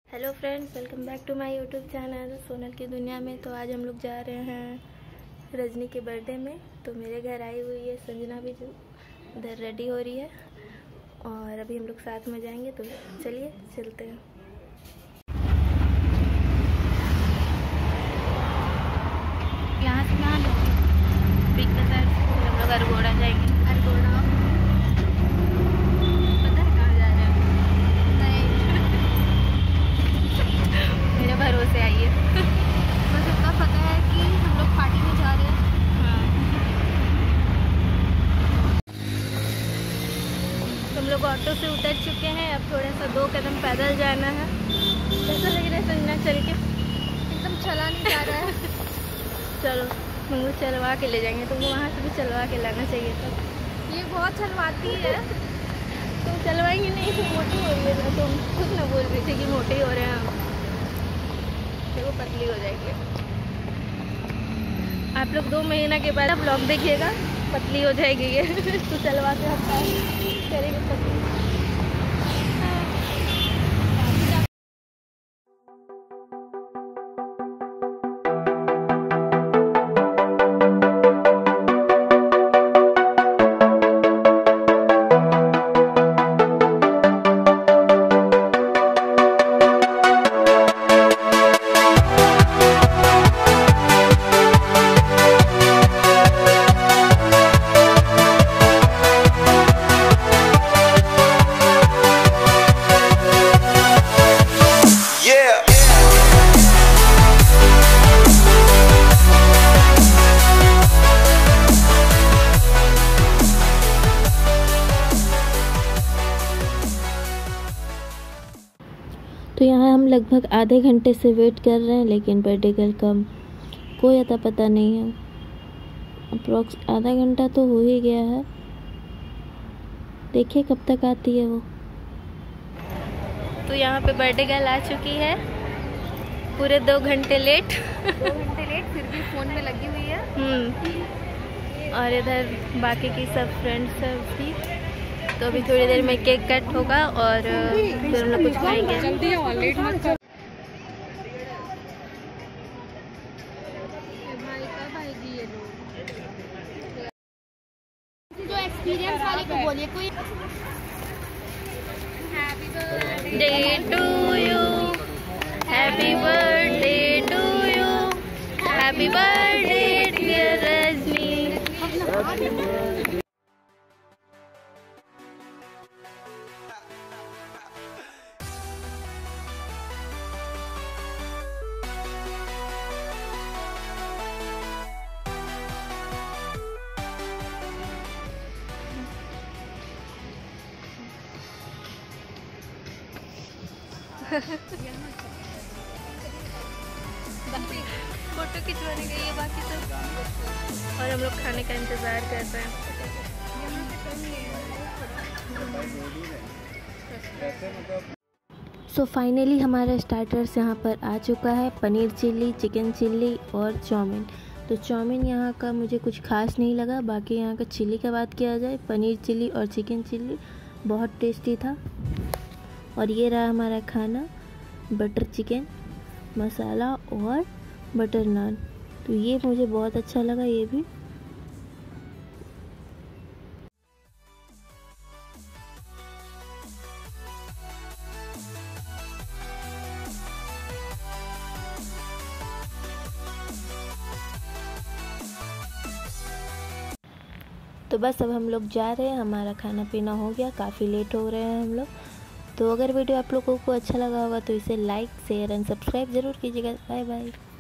Hello friends, welcome back to my YouTube channel Sonal की दुनिया में। तो आज हम लोग जा रहे हैं रजनी के बर्थडे में। तो मेरे घर आई हुई है संजना भी, जो इधर रेडी हो रही है, और अभी हम लोग साथ में जाएंगे। तो चलिए चलते हैं। यहाँ से कहाँ बिग बाजार से हम लोग अरगोड़ा जाएंगे। अरगोड़ा पता है कहाँ जा रहे हैं? नहीं मेरे भरोसे आइए। बस इतना पता है कि हम लोग पार्टी में जा रहे हैं। हाँ, हम लोग ऑटो से उतर चुके हैं। अब थोड़ा सा 2 कदम पैदल जाना है। कैसा लग रहा है संजना चल के? एकदम चला नहीं जा रहा है। चलो मंगू चलवा के ले जाएंगे। तुमको वहाँ से भी चलवा के लाना चाहिए था। ये बहुत चलवाती है। तो चलवाएंगे नहीं तो मोटी हो रही है। तुम खुद ना बोल रही थी कि मोटे हो रहे हैं हम। देखो पतली हो जाएगी। आप लोग 2 महीना के बाद ब्लॉग देखिएगा, पतली हो जाएगी ये। तो चलवा के हफ्ता करेंगे पतली। तो यहाँ हम लगभग आधे घंटे से वेट कर रहे हैं, लेकिन बर्थडे गर्ल का कोई अता पता नहीं है। अप्रॉक्स आधा घंटा तो हो ही गया है। देखिए कब तक आती है वो। तो यहाँ पे बर्थडे गर्ल आ चुकी है, पूरे 2 घंटे लेट। 2 घंटे लेट, फिर भी फ़ोन में लगी हुई है। और इधर बाकी की सब फ्रेंड्स हैं उसकी। तो अभी थोड़ी देर में केक कट होगा और फिर हम लोग कुछ खाएंगे। जल्दी आओ, लेट मत कर। जो एक्सपीरियंस वाले को बोलिए कोई। Happy birthday to you, happy birthday to you, happy birthday dear Rajni. Photo खिंचवाने गई है बाकी सब, और हम लोग खाने का इंतज़ार कर रहे हैं। सो फाइनली हमारा स्टार्टर्स यहाँ पर आ चुका है। पनीर चिल्ली, चिकन चिल्ली और चाउमीन। तो चाउमीन यहाँ का मुझे कुछ खास नहीं लगा। बाकी यहाँ का चिल्ली का बात किया जाए, पनीर चिल्ली और चिकन चिल्ली बहुत टेस्टी था। और ये रहा हमारा खाना, बटर चिकन मसाला और बटर नान। तो ये मुझे बहुत अच्छा लगा। ये भी तो बस अब हम लोग जा रहे हैं। हमारा खाना पीना हो गया, काफ़ी लेट हो रहे हैं हम लोग। तो अगर वीडियो आप लोगों को अच्छा लगा होगा तो इसे लाइक, शेयर एंड सब्सक्राइब ज़रूर कीजिएगा। Bye bye.